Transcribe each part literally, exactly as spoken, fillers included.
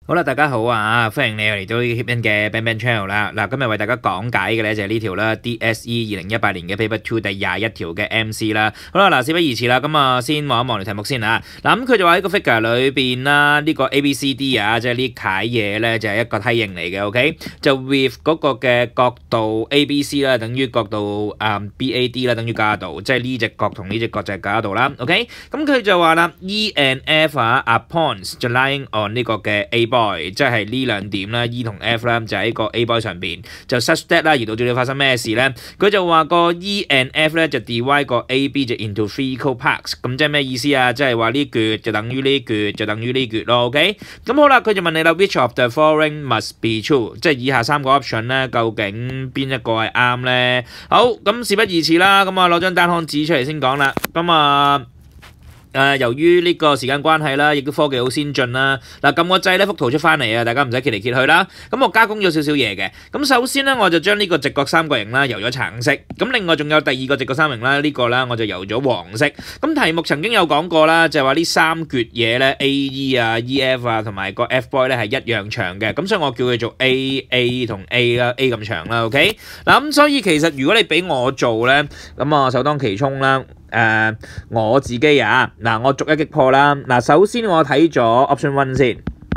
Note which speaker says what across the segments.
Speaker 1: 好啦，大家好啊！歡迎你嚟到 Hip In 嘅 Bang Bang Channel 啦。嗱，今日為大家講解嘅咧就係呢條啦 D S E 二零一八年嘅 Paper Two 第廿一條嘅 M C 啦。好啦，嗱，事不宜遲啦，咁啊先望一望條題目先啊。嗱，咁佢就話喺個 figure 裏邊啦，呢個 A B C D 啊，即係呢楷嘢咧就係一個梯形嚟嘅 ，OK？就 with 嗰個嘅角度 A B C 啦，等於角度啊 B A D 啦，等於加度，即係呢隻角同呢隻角就係加度啦 ，OK？咁佢就話啦 ，E and F 啊 are points 就 lying on 呢個嘅 A boy， 即係呢兩點啦 ，E 同 F 啦，就喺個 A boy 上邊，就 such that 啦，而導致你發生咩事咧？佢就話個 E and F 咧就 divide 個 A B 就 into three equal parts， 咁即係咩意思啊？即係話呢橛就等於呢橛就等於呢橛咯 ，OK？ 咁好啦，佢就問你啦 ，which of the following must be true？ 即係以下三個 option 咧，究竟邊一個係啱咧？好，咁事不宜遲啦，咁啊攞張單行紙出嚟先講啦，咁啊。誒、呃，由於呢個時間關係啦，亦都科技好先進啦。嗱，撳個掣咧，幅圖出翻嚟啊，大家唔使揭嚟揭去啦。咁我加工咗少少嘢嘅。咁首先咧，我就將呢個直角三角形啦，油咗橙色。咁另外仲有第二個直角三角形啦，呢、這個啦，我就油咗黃色。咁題目曾經有講過啦，就係話呢三橛嘢咧 ，A E 啊、E F 啊同埋個 F boy 咧係一樣長嘅。咁所以我叫佢做 A A 同 A 啦 ，A 咁長啦 ，OK？ 嗱咁所以其實如果你俾我做咧，咁啊首當其衝啦。誒、uh, 我自己啊，嗱我逐一擊破啦。嗱首先我睇咗 option one 先，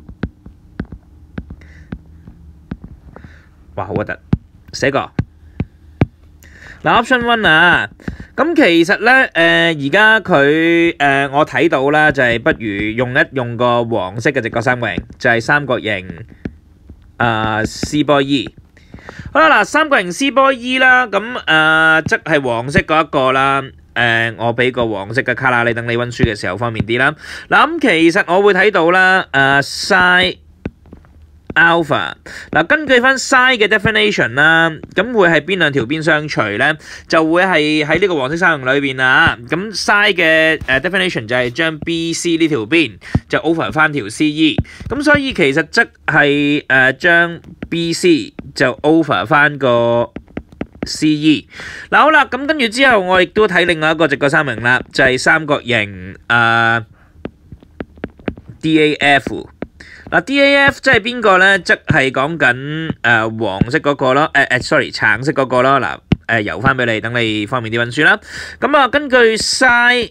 Speaker 1: 哇好核突，寫個嗱 option one 啊，咁其實咧誒而家佢誒我睇到啦，就係、是、不如用一用個黃色嘅直角三角形，就係、是、三角形啊 C boy E。好啦嗱，三角形 C boy E 啦，咁誒即係黃色嗰一個啦。誒、呃，我俾個黃色嘅卡啦，你等你温書嘅時候方便啲啦。嗱，咁其實我會睇到啦，誒、呃、，sin alpha 嗱，根據翻 sin 嘅 definition 啦，咁會係邊兩條邊相除咧？就會係喺呢個黃色三角形裏邊啊。咁 sin 嘅誒 definition 就係將 B C 呢條邊就 over 翻條 C E， 咁所以其實即係誒將 B C 就 over 翻個C E 嗱好啦，咁跟住之後我亦都睇另外一個直角三角形啦，就係、是、三角形誒、呃、D A F 嗱 D A F 即係邊個咧？即係講緊誒黃色嗰個咯，誒、呃、誒 sorry 橙色嗰個咯。嗱誒油翻俾你，等你方便啲溫書啦。咁啊根據 sin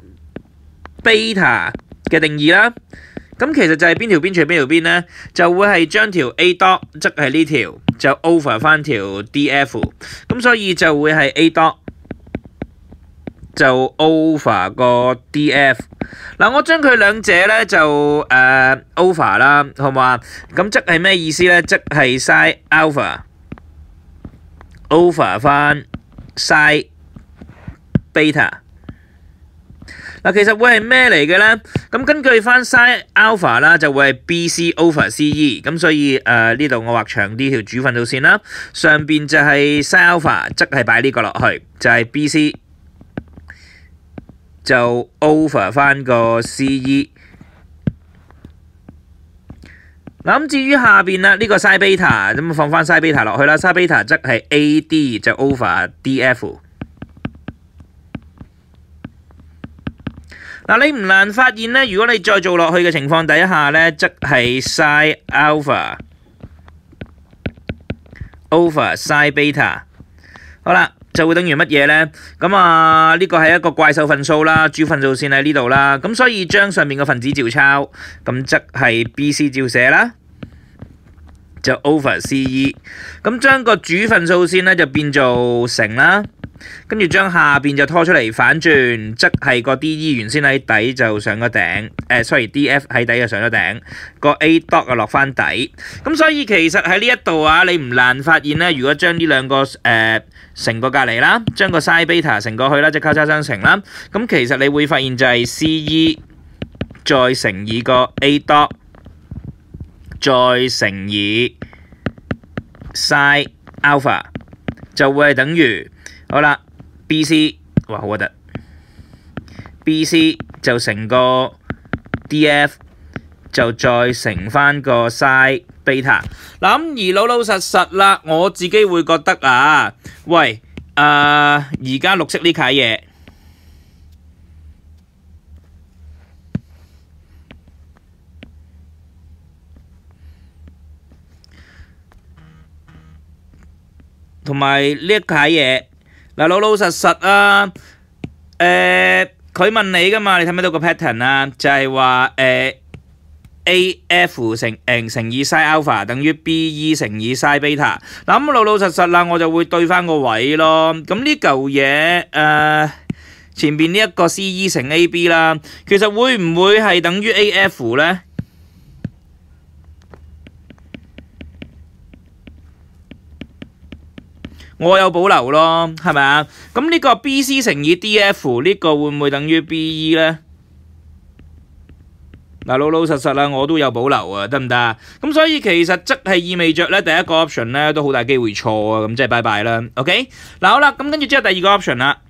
Speaker 1: beta 嘅定義啦。咁其實就係邊條邊除邊條邊咧，就會係將條 A dot 即係呢條就 over 翻條 D F， 咁所以就會係 A dot 就 over 個 D F。嗱，我將佢兩者咧就誒、uh, over 啦，好嘛？咁即係咩意思咧？即係 sin alpha over 翻 sin beta。嗱，其實會係咩嚟嘅咧？咁根據翻 sin alpha 啦，就會係 B C over C E， 咁所以誒呢度我畫長啲條主分數線啦，上邊就係 sin alpha， 即係擺呢個落去，就係、是、B C 就 over 翻個 C E。嗱咁至於下邊啦，呢、這個 sin beta 咁放翻 sin beta 落去啦 ，sin beta 即係 A D 就 over D F。嗱，你唔難發現咧，如果你再做落去嘅情況底下咧，即係 sin alpha over sin beta， 好啦，就會等於乜嘢咧？咁啊，呢個係一個怪獸分數啦，主分數線喺呢度啦，咁所以將上面嘅分子照抄，咁即係 B C 照寫啦，就 over C E， 咁將個主分數線咧就變做乘啦。跟住將下邊就拖出嚟反轉，即係個 D E 原先喺底就上咗頂，誒 sorry D F 喺底就上咗頂，個 A dot 啊落翻底。咁所以其實喺呢一度啊，你唔難發現咧，如果將呢兩個誒乘過隔離啦，將個 sin beta 乘過去啦，即係交叉相乘啦。咁其實你會發現就係 C E 再乘以個 A dot 再乘以 sin alpha 就會係等於。好啦 ，B C， 哇好核突 ，B C 就乘個 D F 就再乘翻個 sin beta。嗱咁而老老實實啦，我自己會覺得啊，喂，誒而家綠色呢楷嘢。 同埋呢一楷嘢嗱，老老實實啊，誒佢問你噶嘛，你睇唔睇到個 pattern 啊？就係話誒 A F 乘誒乘以 sin alpha 等於 B E 乘以 sin beta。嗱咁老老實實啦，我就會對翻個位咯。咁呢嚿嘢誒前邊呢一個 C E 乘 A B 啦，其實會唔會係等於 A F 咧？我有保留咯，係咪啊？咁呢個 B C 乘以 D F 呢個會唔會等於 B E 呢？嗱，老老實實啦，我都有保留啊，得唔得啊？咁所以其實即係意味着咧，第一個 option 咧都好大機會錯啊，咁即係拜拜啦。OK， 嗱好啦，咁跟住之後第二個 option 啦。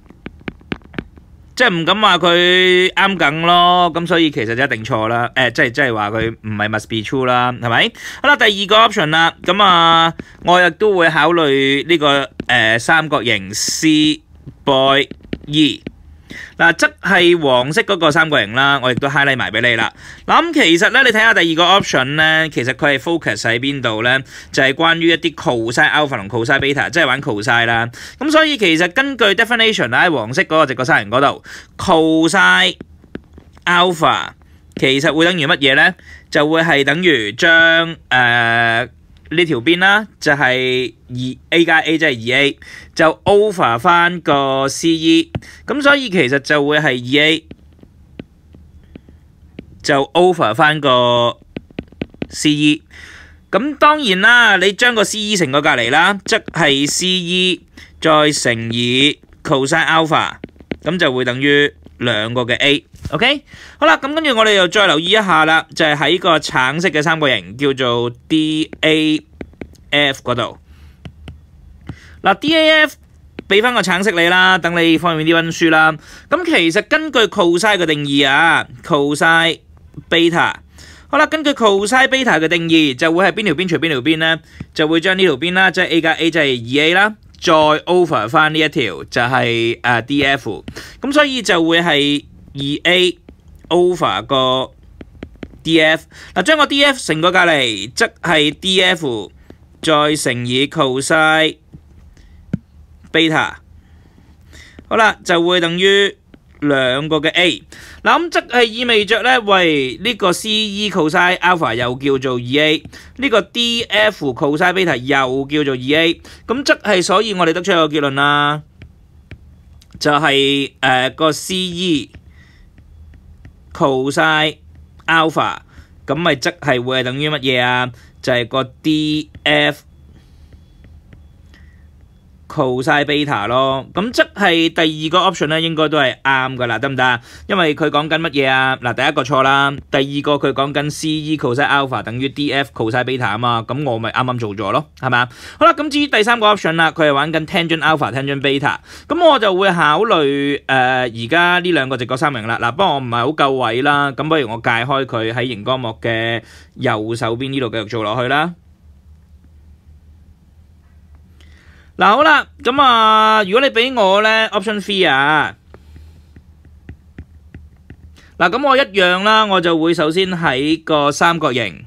Speaker 1: 即係唔敢話佢啱梗咯，咁所以其實就一定錯啦。誒、呃，即係即係話佢唔係 must be true 啦，係咪？好啦，第二個 option 啦，咁啊，我亦都會考慮呢、這個誒、呃、三角形 C boy E。嗱，即係黃色嗰個三角形啦，我亦都 highlight 埋俾你啦。嗱，咁其實咧，你睇下第二個 option 咧，其實佢係 focus 喺邊度咧？就係、是、關於一啲 cosine alpha 同 cosine beta， 即係玩 cosine 啦。咁所以其實根據 definition 喺黃色嗰個直角三角形嗰度 cosine alpha 其實會等於乜嘢咧？就會係等於將誒。呃呢條邊啦，就係二 A 加 A， 即係二 A， 就 over 翻個 C E， 咁所以其實就會係二 A， 就 over 翻個 C E。咁當然啦，你將個 C E 乘過隔離啦，即係 C E 再乘以 cosine alpha， 咁就會等於兩個嘅 A。OK， 好啦，咁跟住我哋又再留意一下啦，就係喺個橙色嘅三角形叫做 D A F 嗰度。嗱 ，D A F 俾翻個橙色你啦，等你方便啲溫書啦。咁其實根據 cosine 嘅定義啊 ，cosine beta， 好啦，根據 cosine beta 嘅定義就會係邊條邊除邊條邊咧，就會將呢條邊啦，即係 A 加 A 即係二 A 啦，再 over 翻呢一條就係誒 D F， 咁所以就會係二 A over 個 D F， 嗱將個 D F 乘過隔離，即係 D F 再乘以 cosine beta， 好啦就會等於兩個嘅 A， 嗱咁即係意味着咧，喂呢、這個 C E cosine alpha 又叫做二 A， 呢個 D F cosine beta 又叫做二 A， 咁即係所以我哋得出一個結論啦，就係、是、誒、呃、個 C E cosine alpha， 咁咪即係會係等於乜嘢啊？就係、是、個 D F cosine beta 咯，咁即係第二個 option 咧，應該都係啱噶啦，得唔得？因為佢講緊乜嘢啊？嗱，第一個錯啦，第二個佢講緊 C E cosine alpha 等於 D F cosine beta 啊嘛，咁我咪啱啱做咗咯，係咪？好啦，咁至於第三個 option 啦，佢係玩緊 tangent alpha、tangent beta， 咁我就會考慮誒而家呢兩個直角三角形啦。嗱，不過我唔係好夠位啦，咁不如我界開佢喺熒光幕嘅右手邊呢度繼續做落去啦。嗱好啦，咁啊，如果你俾我咧 option three 啊，嗱咁我一樣啦，我就會首先喺個三角形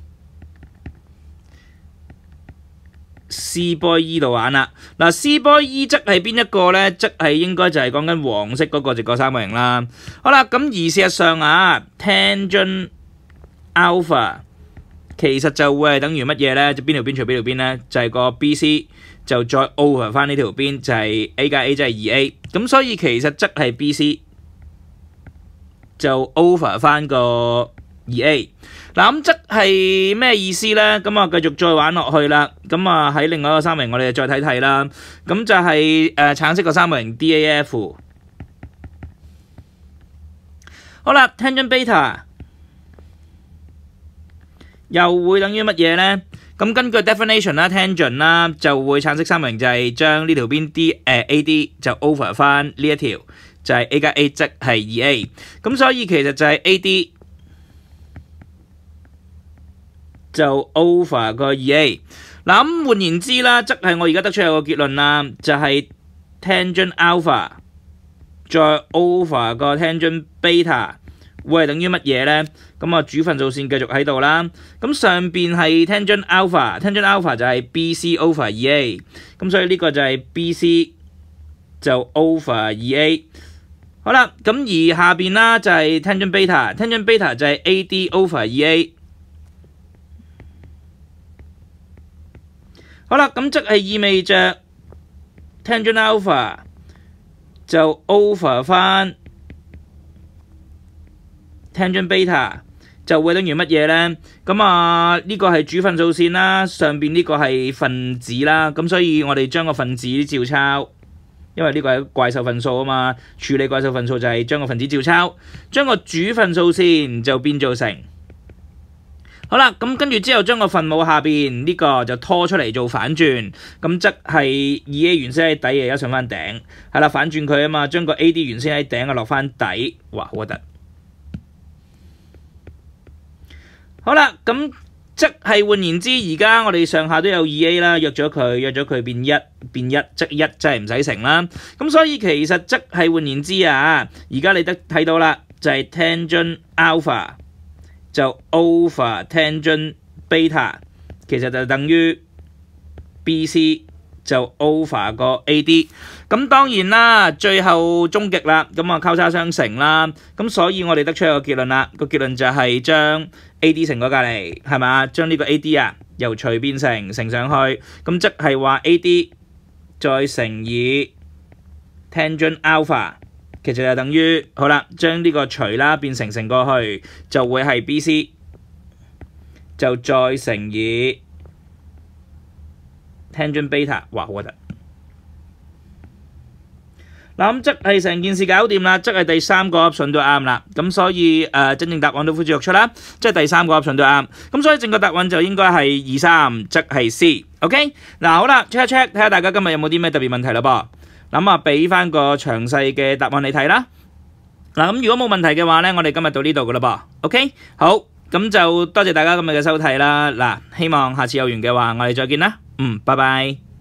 Speaker 1: C boy E 度玩啦。嗱 C boy E 則係邊一個咧？則係應該就係講緊黃色嗰個直角三角形啦。好啦，咁而事實上啊 ，tangent alpha 其實就會係等於乜嘢咧？就邊條邊除邊條邊咧？就係個 B C。就再 over 翻呢條邊就係 A 加 A 即係二 A， 咁所以其實則係 B C 就 over 翻個二 A。嗱咁則係咩意思咧？咁啊繼續再玩落去啦。咁啊喺另外一個三角形我哋再睇睇啦。咁就係、是、誒、呃、橙色個三角形 D A F。好啦 ，tangent beta 又會等於乜嘢咧？咁根據 definition 啦 ，tangent 啦，就會橙色三角形就係將呢條邊 D 誒、呃、A D 就 over 翻呢一條，就係、是、A 加 A 即係二 A， 咁所以其實就係 A D 就 over 個二 A。嗱咁換言之啦，即係我而家得出有個結論啦，就係、是、tangent alpha 再 over 個 tangent beta 會係等於乜嘢咧？咁啊主分數線繼續喺度啦。咁上邊係 tangent alpha，tangent alpha 就係 B C over 二 A， 咁所以呢個就係 B C 就 over 二 A。好啦，咁而下邊啦就係 tangent beta，tangent beta 就係 A D over 二 A。好啦，咁即係意味着 tangent alpha 就 over 翻 tangent beta 就會等於乜嘢咧？咁啊呢個係主分數線啦，上邊呢個係分子啦，咁所以我哋將個分子照抄，因為呢個係怪獸分數啊嘛，處理怪獸分數就係將個分子照抄，將個主分數線就變做成。好啦，咁跟住之後將個分母下邊呢個就拖出嚟做反轉，咁即係二 A 原先喺底嘅，而家上翻頂，係啦，反轉佢啊嘛，將個 A D 原先喺頂啊落翻底，哇，好核突！好啦，咁即係換言之，而家我哋上下都有二 A 啦，約咗佢，約咗佢變一，變一即一，即係唔使乘啦。咁所以其實即係換言之啊，而家你得睇到啦，就係 tangent alpha。就 over tangent beta， 其實就等於 B C 就 over 個 A D。咁當然啦，最後終極啦，咁啊交叉相乘啦。咁所以我哋得出一個結論啦，個結論就係將 A D 乘過隔離，係嘛？將呢個 A D 啊由除變成乘上去，咁即係話 A D 再乘以 tangent alpha。其實就等於好啦，將呢個除啦變成乘過去，就會係 B C， 就再乘以 tangent beta， 哇好核突！嗱咁即係成件事搞掂啦，即係第三個 option 都啱啦。咁所以誒、呃、真正答案都呼之欲出啦，即係第三個 option 都啱。咁所以正確答案就應該係二三，即係 C。OK， 嗱好啦 ，check 一 check 睇下大家今日有冇啲咩特別問題啦噃。咁啊，俾翻個詳細嘅答案你睇啦。嗱，咁如果冇問題嘅話咧，我哋今日到呢度噶啦噃。OK， 好，咁就多謝大家今日嘅收睇啦。嗱，希望下次有緣嘅話，我哋再見啦。嗯，拜拜。